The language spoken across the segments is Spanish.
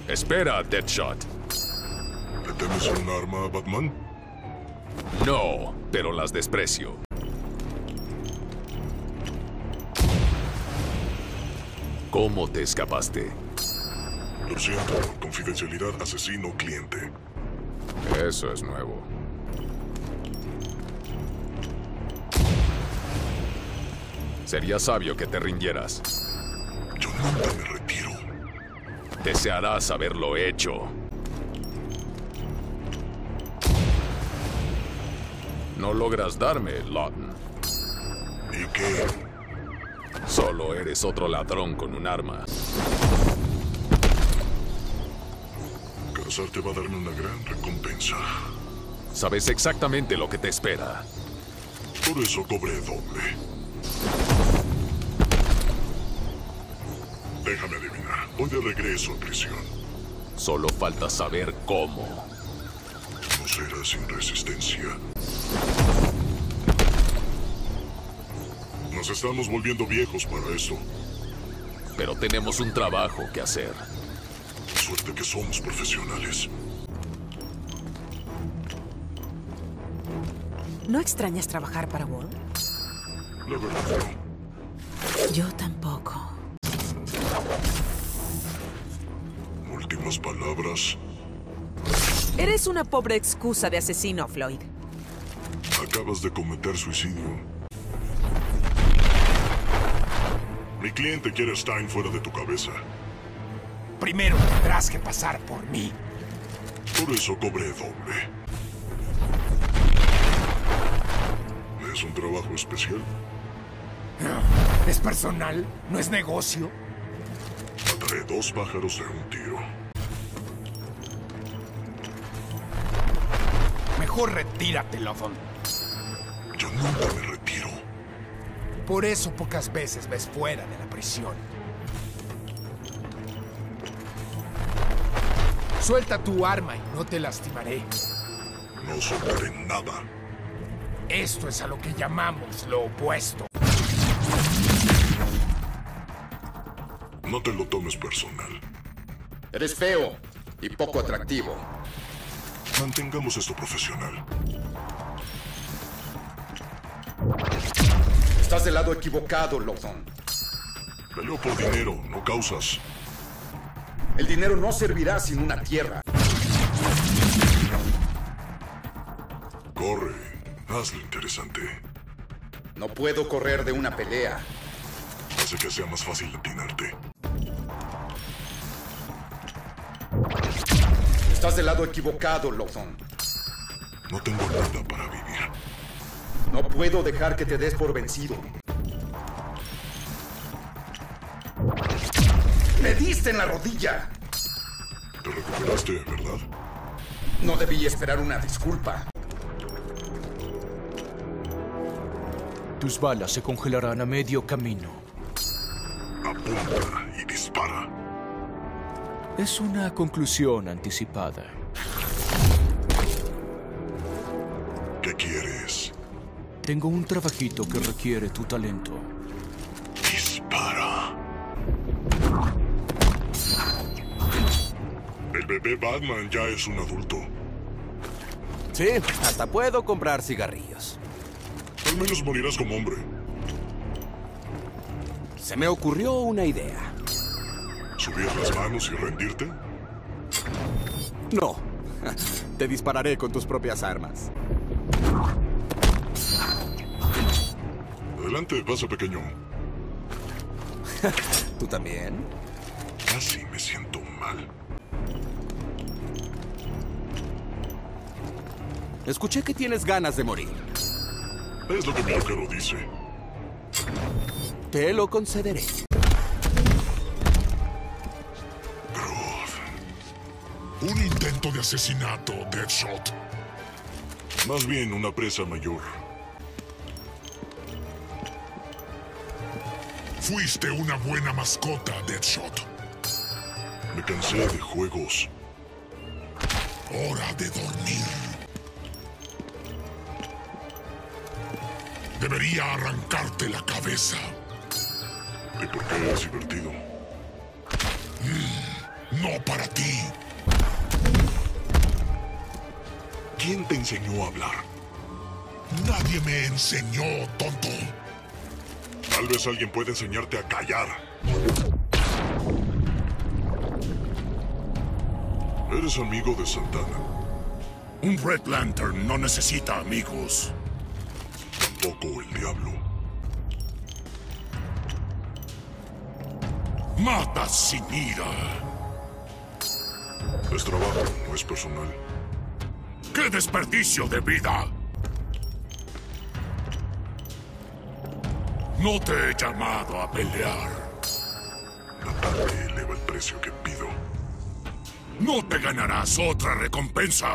Espera, Deadshot. ¿Le temes a un arma, Batman? No, pero las desprecio. ¿Cómo te escapaste? Lo siento, confidencialidad asesino-cliente. Eso es nuevo. Sería sabio que te rindieras. Yo nunca me retiro. Desearás haberlo hecho. No logras darme, Lawton. ¿Y qué? Solo eres otro ladrón con un arma. Cazarte va a darme una gran recompensa. Sabes exactamente lo que te espera. Por eso cobré doble. Déjame adivinar. Voy de regreso a prisión. Solo falta saber cómo. No será sin resistencia. Nos estamos volviendo viejos para eso. Pero tenemos un trabajo que hacer. Suerte que somos profesionales. ¿No extrañas trabajar para Walt? La verdad no. Yo tampoco. Últimas palabras. Eres una pobre excusa de asesino, Floyd. Acabas de cometer suicidio. Mi cliente quiere a Stein fuera de tu cabeza. Primero tendrás que pasar por mí. Por eso cobré doble. ¿Es un trabajo especial? Es personal, no es negocio. Mataré 2 pájaros de un tiro. Mejor retírate, Lawton. Yo nunca me retiro. Por eso pocas veces ves fuera de la prisión. Suelta tu arma y no te lastimaré. No soltaré nada. Esto es a lo que llamamos lo opuesto. No te lo tomes personal. Eres feo y poco atractivo. Mantengamos esto profesional. Estás del lado equivocado, Lawton. Peleo por dinero, no causas. El dinero no servirá sin una tierra. Corre, hazlo interesante. No puedo correr de una pelea. Hace que sea más fácil atinarte. Estás del lado equivocado, Lawton. No tengo nada para vivir. No puedo dejar que te des por vencido. ¡Me diste en la rodilla! Te recuperaste, ¿verdad? No debí esperar una disculpa. Tus balas se congelarán a medio camino. Apunta y dispara. Es una conclusión anticipada. ¿Qué quieres? Tengo un trabajito que requiere tu talento. Dispara. El bebé Batman ya es un adulto. Sí, hasta puedo comprar cigarrillos. Al menos morirás como hombre. Se me ocurrió una idea. ¿Subir las manos y rendirte? No. Te dispararé con tus propias armas. Adelante, pasa pequeño. ¿Tú también? Casi me siento mal. Escuché que tienes ganas de morir. Es lo que mi arquero dice. Te lo concederé. Grodd. Un intento de asesinato, Deadshot. Más bien una presa mayor. Fuiste una buena mascota, Deadshot. Me cansé de juegos. Hora de dormir. Debería arrancarte la cabeza. ¿Y por qué es divertido? no para ti. ¿Quién te enseñó a hablar? Nadie me enseñó, tonto. Tal vez alguien pueda enseñarte a callar. ¿Eres amigo de Santana? Un Red Lantern no necesita amigos. Tampoco el diablo. Mata sin ira. Es trabajo, no es personal. ¡Qué desperdicio de vida! No te he llamado a pelear. Matarme eleva el precio que pido. No te ganarás otra recompensa.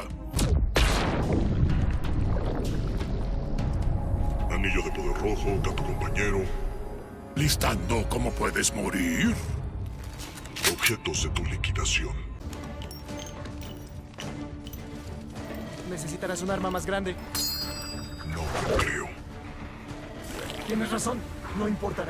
Anillo de poder rojo, gato compañero. Listando cómo puedes morir. Objetos de tu liquidación. Necesitarás un arma más grande. No lo creo. Tienes razón, no importará.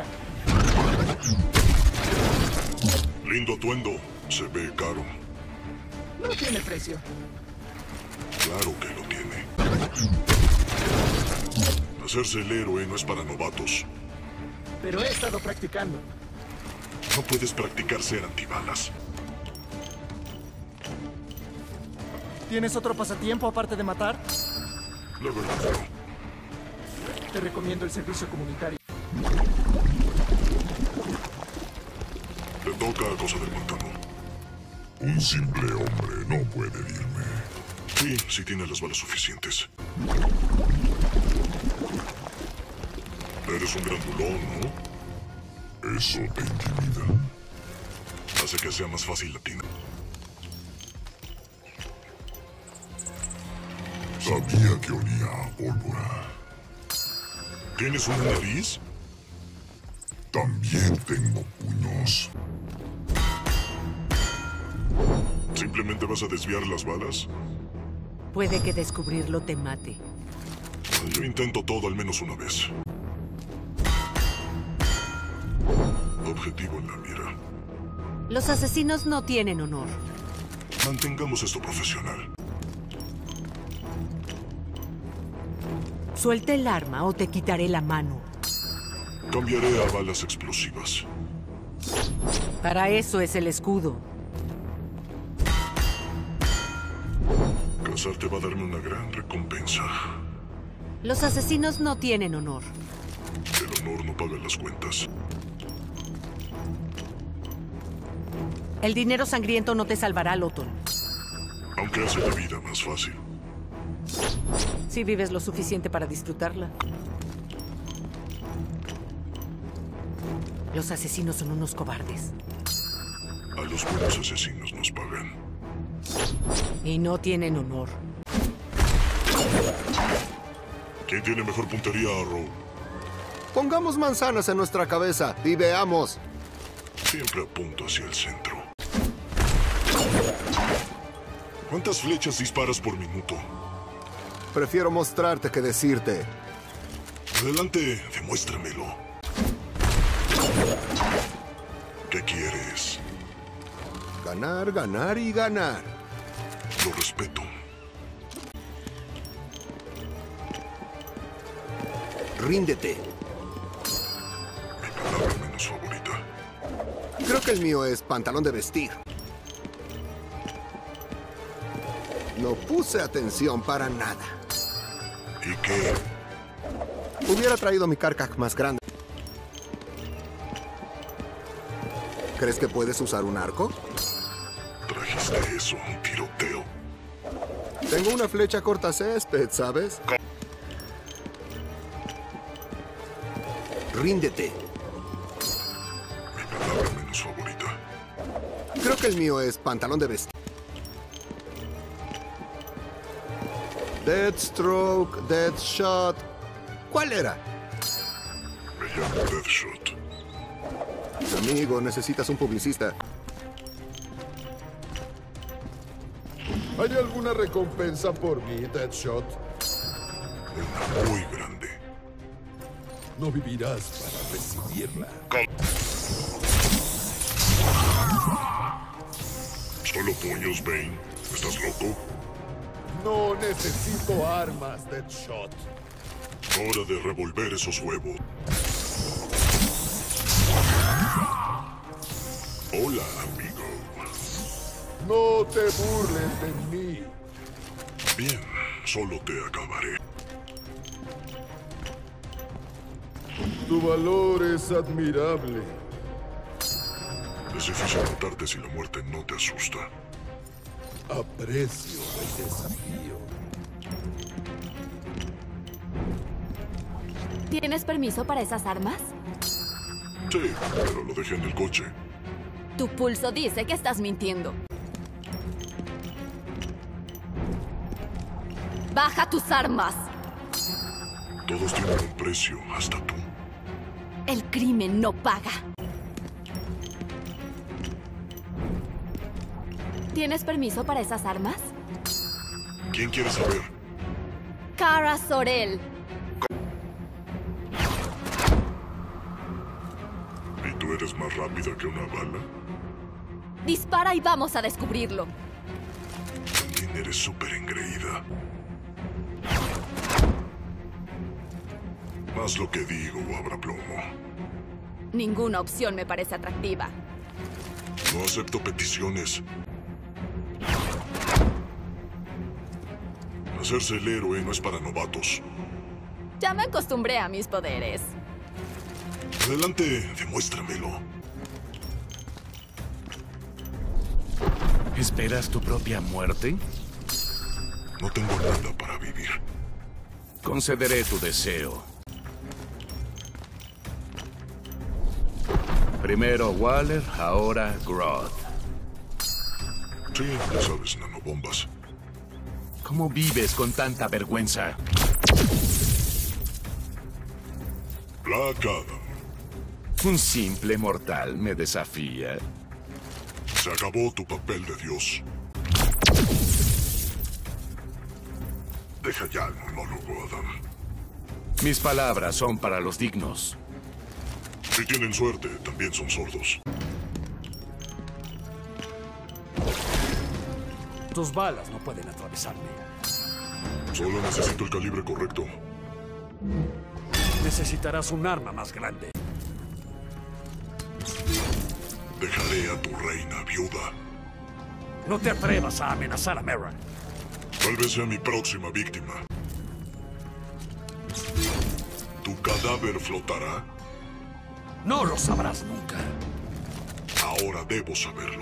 Lindo atuendo. Se ve caro. No tiene precio. Claro que lo tiene. Hacerse el héroe no es para novatos. Pero he estado practicando. No puedes practicar ser antibalas. ¿Tienes otro pasatiempo aparte de matar? La verdad no. Te recomiendo el servicio comunitario. Te toca cosa del pantano. Un simple hombre no puede herirme. Sí, sí tiene las balas suficientes. Eres un grandulón, ¿no? Eso te intimida. Hace que sea más fácil atinar. Sabía que olía a pólvora. ¿Tienes una nariz? También tengo puños. ¿Simplemente vas a desviar las balas? Puede que descubrirlo te mate. Yo intento todo al menos una vez. Objetivo en la mira. Los asesinos no tienen honor. Mantengamos esto profesional. Suelta el arma o te quitaré la mano. Cambiaré a balas explosivas. Para eso es el escudo. Casarte va a darme una gran recompensa. Los asesinos no tienen honor. El honor no paga las cuentas. El dinero sangriento no te salvará, Loton. Aunque hace la vida más fácil. Si vives lo suficiente para disfrutarla. Los asesinos son unos cobardes. A los buenos asesinos nos pagan. Y no tienen honor. ¿Quién tiene mejor puntería, Arrow? Pongamos manzanas en nuestra cabeza y veamos. Siempre apunto hacia el centro. ¿Cuántas flechas disparas por minuto? Prefiero mostrarte que decirte. Adelante, demuéstramelo. ¿Qué quieres? Ganar, ganar y ganar. Lo respeto. Ríndete. Mi palabra menos favorita. Creo que el mío es pantalón de vestir. No puse atención para nada. ¿Y qué? Hubiera traído mi Carcac más grande. ¿Crees que puedes usar un arco? Trajiste eso, un tiroteo. Tengo una flecha cortacésped, ¿sabes? Ríndete. Mi palabra menos favorita. Creo que el mío es pantalón de vestir. Deathstroke, Deathshot. ¿Cuál era? Me llamo Deathshot. Amigo, necesitas un publicista. ¿Hay alguna recompensa por mí, Deathshot? Una muy grande. No vivirás para recibirla. ¿Solo puños, Bane? ¿Estás loco? No necesito armas, Deadshot. Hora de revolver esos huevos. Hola, amigo. No te burles de mí. Bien, solo te acabaré. Tu valor es admirable. Es difícil matarte si la muerte no te asusta. Aprecio el desafío. ¿Tienes permiso para esas armas? Sí, pero lo dejé en el coche. Tu pulso dice que estás mintiendo. ¡Baja tus armas! Todos tienen un precio, hasta tú. El crimen no paga. ¿Tienes permiso para esas armas? ¿Quién quiere saber? Kara Zor-El. ¿Y tú eres más rápida que una bala? Dispara y vamos a descubrirlo. También eres súper engreída. Haz lo que digo o habrá plomo. Ninguna opción me parece atractiva. No acepto peticiones. Hacerse el héroe no es para novatos. Ya me acostumbré a mis poderes. Adelante, demuéstramelo. ¿Esperas tu propia muerte? No tengo nada para vivir. Concederé tu deseo. Primero Waller, ahora Grodd. Sí, ya sabes, nanobombas. ¿Cómo vives con tanta vergüenza? Black Adam. Un simple mortal me desafía. Se acabó tu papel de Dios. Deja ya el monólogo, Adam. Mis palabras son para los dignos. Si tienen suerte, también son sordos. Tus balas no pueden atravesarme. Solo necesito el calibre correcto. Necesitarás un arma más grande. Dejaré a tu reina viuda. No te atrevas a amenazar a Mera. Tal vez sea mi próxima víctima. ¿Tu cadáver flotará? No lo sabrás nunca. Ahora debo saberlo.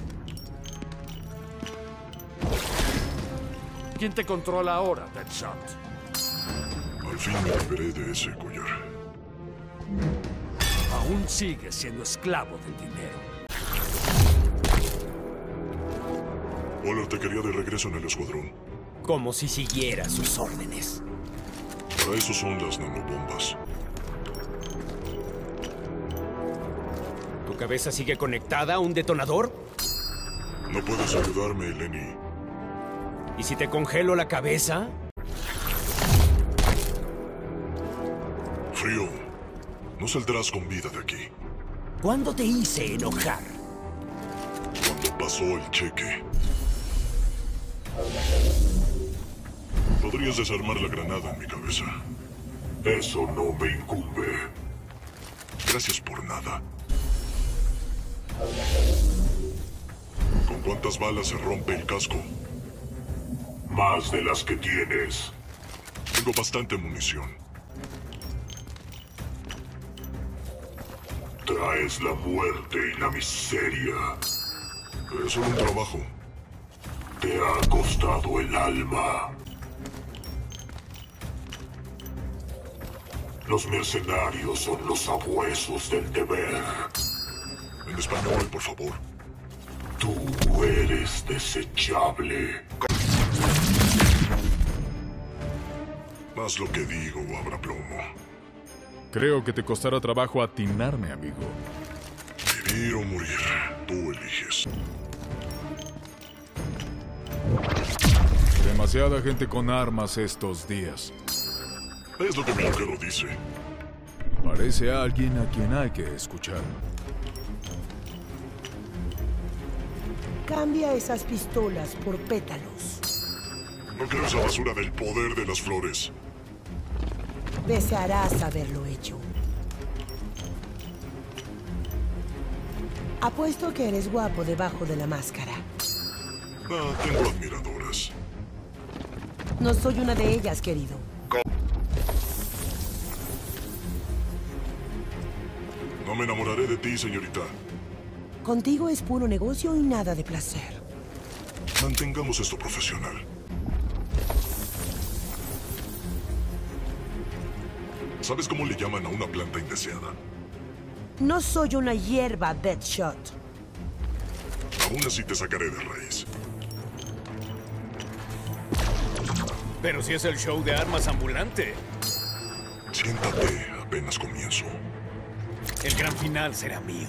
¿Quién te controla ahora, Deadshot? Al fin me liberé de ese collar. Aún sigues siendo esclavo del dinero. Waller te quería de regreso en el escuadrón. Como si siguiera sus órdenes. Para eso son las nanobombas. ¿Tu cabeza sigue conectada a un detonador? No puedes ayudarme, Lenny. ¿Y si te congelo la cabeza? Frío, no saldrás con vida de aquí. ¿Cuándo te hice enojar? Cuando pasó el cheque. Podrías desarmar la granada en mi cabeza. Eso no me incumbe. Gracias por nada. ¿Con cuántas balas se rompe el casco? Más de las que tienes. Tengo bastante munición. Traes la muerte y la miseria. Es solo un trabajo. Te ha costado el alma. Los mercenarios son los sabuesos del deber. En español, por favor. Tú eres desechable. Haz lo que digo o habrá plomo. Creo que te costará trabajo atinarme, amigo. Vivir o morir, tú eliges. Demasiada gente con armas estos días. Es lo que mi arquero dice. Parece alguien a quien hay que escuchar. Cambia esas pistolas por pétalos. No quiero esa basura del poder de las flores. Desearás haberlo hecho. Apuesto que eres guapo debajo de la máscara. Tengo admiradoras. No soy una de ellas, querido. No me enamoraré de ti, señorita. Contigo es puro negocio y nada de placer. Mantengamos esto profesional. ¿Sabes cómo le llaman a una planta indeseada? No soy una hierba, Deadshot. Aún así te sacaré de raíz. Pero si es el show de armas ambulante. Siéntate, apenas comienzo. El gran final será mío.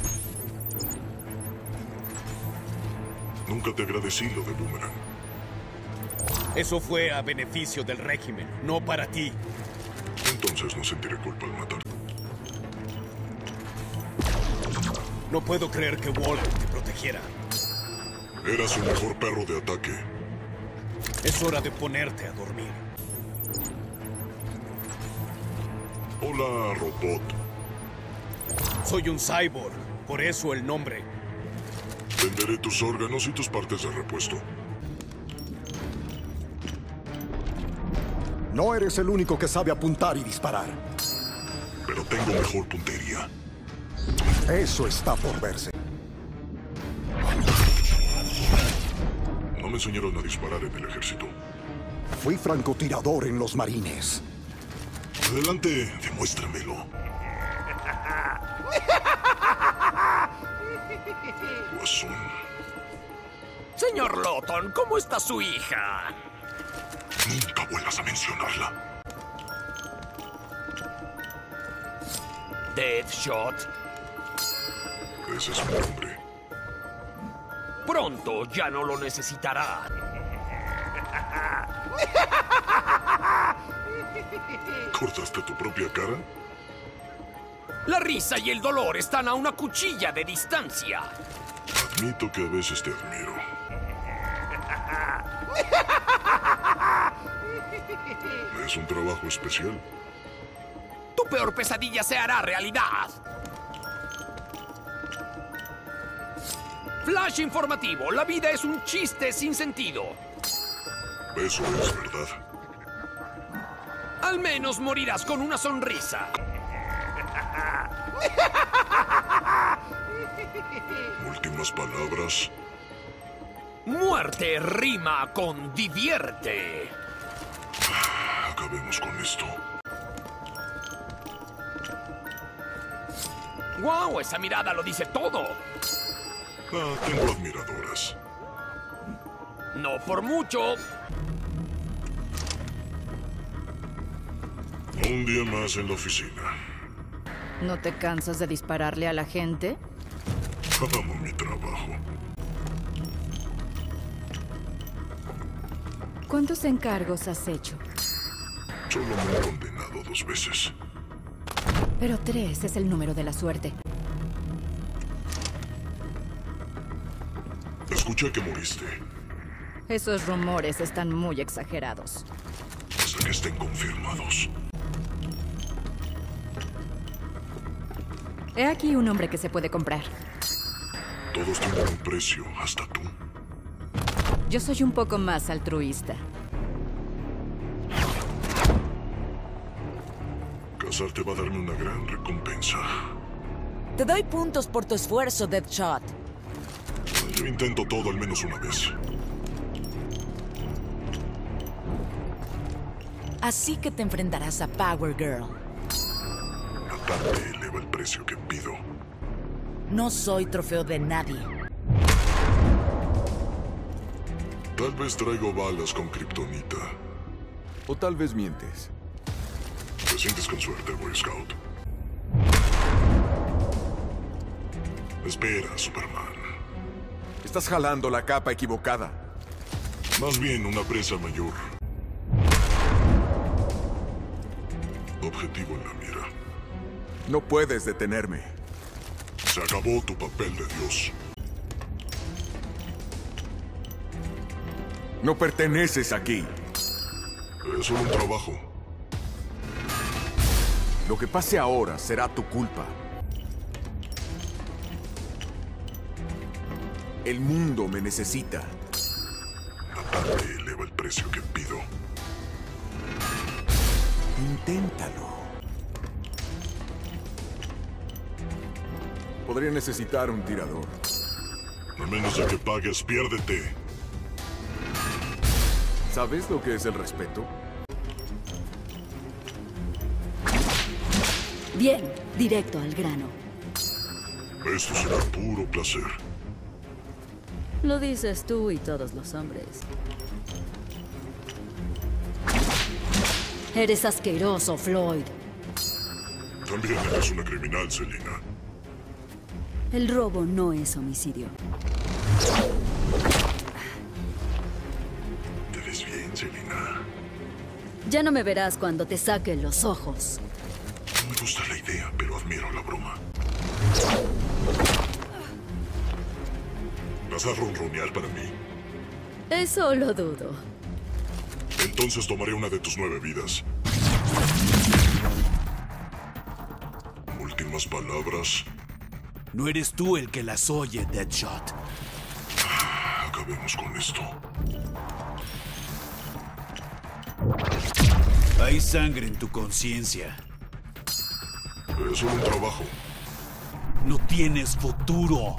Nunca te agradecí lo de Boomerang. Eso fue a beneficio del régimen, no para ti. Entonces no sentiré culpa al matarte. No puedo creer que Waller te protegiera. Eras su mejor perro de ataque. Es hora de ponerte a dormir. Hola, robot. Soy un cyborg, por eso el nombre. Venderé tus órganos y tus partes de repuesto. No eres el único que sabe apuntar y disparar. Pero tengo mejor puntería. Eso está por verse. No me enseñaron a disparar en el ejército. Fui francotirador en los marines. Adelante, demuéstramelo. Guasón. Señor Lawton, ¿cómo está su hija? Nunca vuelvas a mencionarla. Deadshot. Ese es mi nombre. Pronto ya no lo necesitará. ¿Cortaste tu propia cara? La risa y el dolor están a una cuchilla de distancia. Admito que a veces te admiro. Es un trabajo especial. Tu peor pesadilla se hará realidad. Flash informativo. La vida es un chiste sin sentido. Eso es verdad. Al menos morirás con una sonrisa. Últimas palabras. Muerte rima con divierte. Acabemos con esto. ¡Wow! Esa mirada lo dice todo. Tengo admiradoras. No por mucho. Un día más en la oficina. ¿No te cansas de dispararle a la gente? Amo mi trabajo. ¿Cuántos encargos has hecho? Solo me he condenado 2 veces. Pero 3 es el número de la suerte. Escuché que moriste. Esos rumores están muy exagerados. Hasta que estén confirmados. He aquí un hombre que se puede comprar. Todos tienen un precio, hasta tú. Yo soy un poco más altruista. Casarte va a darme una gran recompensa. Te doy puntos por tu esfuerzo, Deadshot. Yo intento todo al menos una vez. Así que te enfrentarás a Power Girl. Matarte eleva el precio que pido. No soy trofeo de nadie. Tal vez traigo balas con kriptonita. O tal vez mientes. ¿Te sientes con suerte, Boy Scout? Espera, Superman. Estás jalando la capa equivocada. Más bien una presa mayor. Objetivo en la mira. No puedes detenerme. Se acabó tu papel de Dios. No perteneces aquí. Es solo un trabajo. Lo que pase ahora será tu culpa. El mundo me necesita. Matarte eleva el precio que pido. Inténtalo. Podría necesitar un tirador. A menos de que pagues, piérdete. ¿Sabes lo que es el respeto? Bien, directo al grano. Esto será puro placer. Lo dices tú y todos los hombres. Eres asqueroso, Floyd. También eres una criminal, Selina. El robo no es homicidio. Te ves bien, Selina. Ya no me verás cuando te saque los ojos. No me gusta la idea, pero admiro la broma. ¿Vas a ronronear para mí? Eso lo dudo. Entonces tomaré una de tus 9 vidas. Últimas palabras. No eres tú el que las oye, Deadshot. Acabemos con esto. Hay sangre en tu conciencia. Es solo un trabajo. No tienes futuro.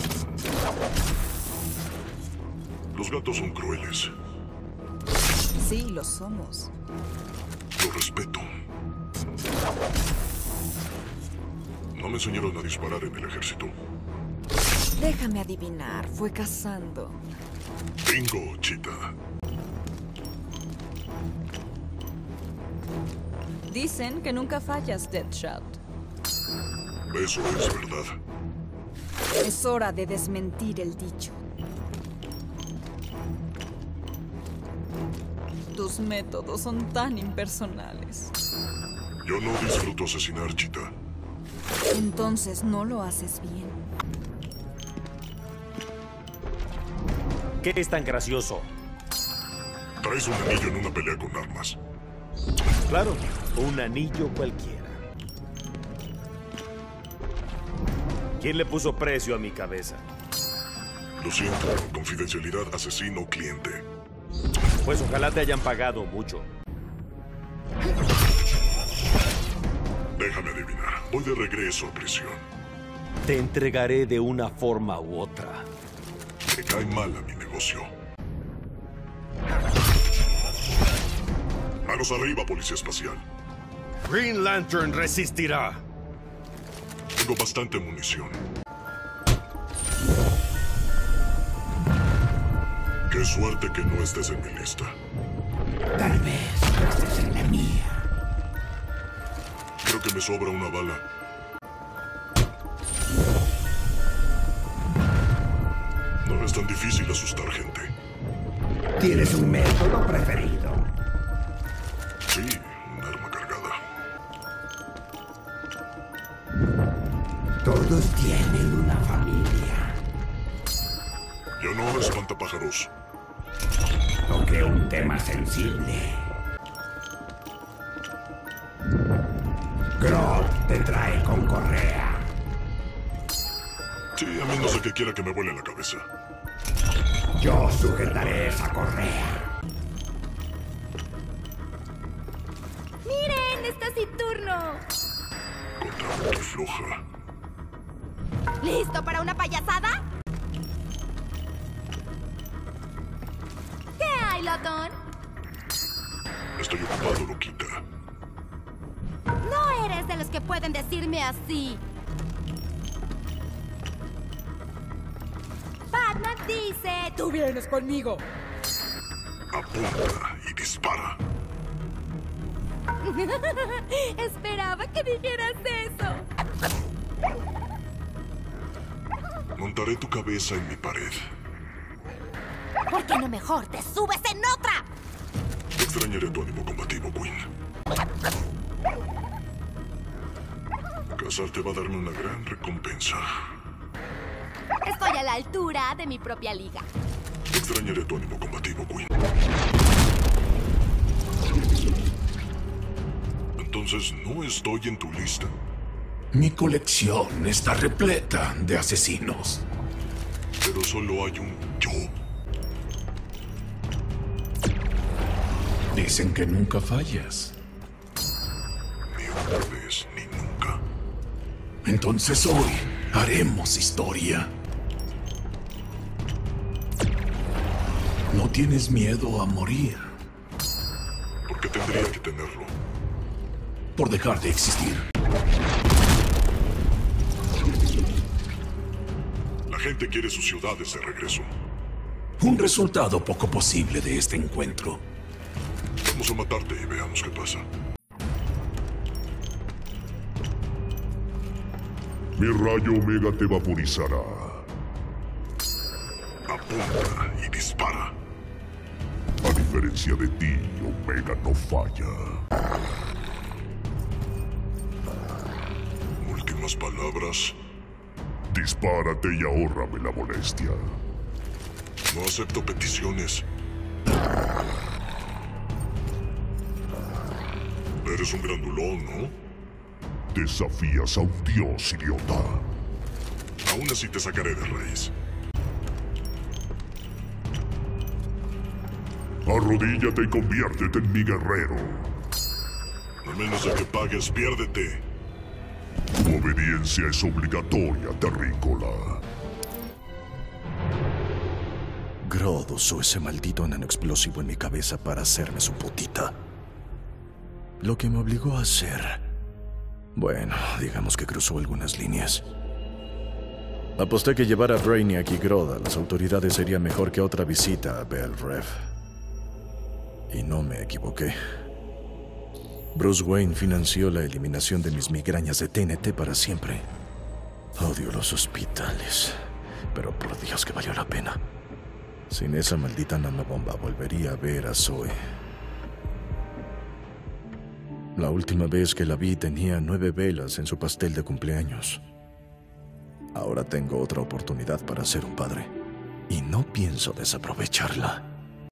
Los gatos son crueles. Sí, lo somos. Lo respeto. No me enseñaron a disparar en el ejército. Déjame adivinar, fue cazando. Bingo, Cheetah. Dicen que nunca fallas, Deadshot. Eso es verdad. Es hora de desmentir el dicho. Tus métodos son tan impersonales. Yo no disfruto asesinar, Cheetah. Entonces no lo haces bien. ¿Qué es tan gracioso? Traes un anillo en una pelea con armas. Claro, un anillo cualquiera. ¿Quién le puso precio a mi cabeza? Lo siento, confidencialidad asesino-cliente. Pues ojalá te hayan pagado mucho. Déjame adivinar. Voy de regreso a prisión. Te entregaré de una forma u otra. Me cae mal a mi negocio. Manos arriba, policía espacial. Green Lantern resistirá. Tengo bastante munición. Qué suerte que no estés en mi lista. Tal vez no estés en la mía. Creo que me sobra una bala. No es tan difícil asustar gente. ¿Tienes un método preferido? Sí, un arma cargada. Todos tienen una familia. Yo no, espantapájaros. Toqué un tema sensible. Grodd te trae con correa. Sí, a menos de que quiera que me vuele la cabeza. Yo sujetaré esa correa. ¡Miren! ¡Está sin turno! Contra que floja. ¿Listo para una payasada? ¿Qué hay, Lotón? Estoy ocupado, loquita. No eres de los que pueden decirme así. Batman dice... ¡Tú vienes conmigo! Apunta y dispara. Esperaba que dijeras eso. Montaré tu cabeza en mi pared. ¿Por qué no mejor te subes en otra? Extrañaré tu ánimo combativo, Queen. Cazarte va a darme una gran recompensa. Estoy a la altura de mi propia liga. Extrañaré tu ánimo combativo, Quinn. Entonces, ¿no estoy en tu lista? Mi colección está repleta de asesinos. Pero solo hay un yo. Dicen que nunca fallas. Ni una vez, ni nunca. Entonces hoy haremos historia. No tienes miedo a morir. ¿Por qué tendría que tenerlo? Por dejar de existir. La gente quiere sus ciudades de regreso. Un resultado poco posible de este encuentro. Vamos a matarte y veamos qué pasa. Mi rayo Omega te vaporizará. Apunta y dispara. A diferencia de ti, Omega no falla. Últimas palabras. Dispárate y ahórrame la molestia. No acepto peticiones. Eres un grandulón, ¿no? Desafías a un dios, idiota. Aún así te sacaré de raíz. Arrodíllate y conviértete en mi guerrero. A menos de que pagues, piérdete. Tu obediencia es obligatoria, terrícola. Grodd usó ese maldito enano explosivo en mi cabeza para hacerme su putita. Lo que me obligó a hacer... Bueno, digamos que cruzó algunas líneas. Aposté que llevar a Brainiac y Grodd a las autoridades sería mejor que otra visita a Bell Rev. Y no me equivoqué. Bruce Wayne financió la eliminación de mis migrañas de TNT para siempre. Odio los hospitales, pero por Dios que valió la pena. Sin esa maldita nanobomba volvería a ver a Zoe. La última vez que la vi tenía 9 velas en su pastel de cumpleaños. Ahora tengo otra oportunidad para ser un padre. Y no pienso desaprovecharla.